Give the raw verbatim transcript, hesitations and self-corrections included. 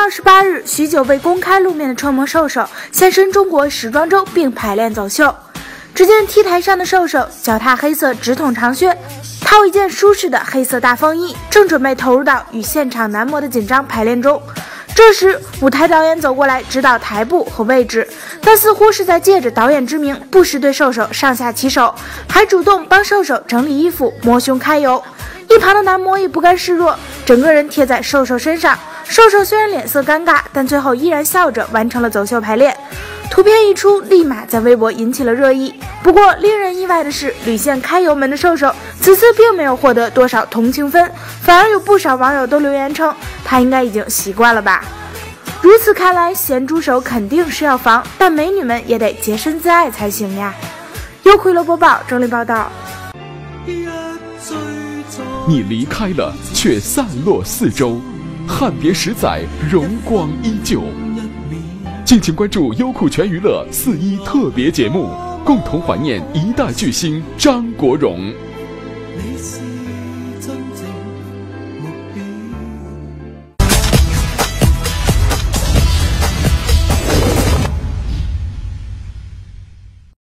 二十八日，许久未公开露面的超模瘦瘦现身中国时装周并排练走秀。只见 T 台上的瘦瘦脚踏黑色直筒长靴，套一件舒适的黑色大风衣，正准备投入到与现场男模的紧张排练中。这时，舞台导演走过来指导台步和位置，但似乎是在借着导演之名，不时对瘦瘦上下其手，还主动帮瘦瘦整理衣服、摸胸揩油。一旁的男模也不甘示弱，整个人贴在瘦瘦身上。瘦瘦虽然脸色尴尬，但最后依然笑着完成了走秀排练。图片一出，立马在微博引起了热议。不过令人意外的是，屡陷开油门的瘦瘦此次并没有获得多少同情分，反而有不少网友都留言称他应该已经习惯了吧。如此看来，咸猪手肯定是要防，但美女们也得洁身自爱才行呀。优酷娱乐播报整理报道。 你离开了，却散落四周，汉别十载，荣光依旧。敬请关注优酷全娱乐四一特别节目，共同怀念一代巨星张国荣。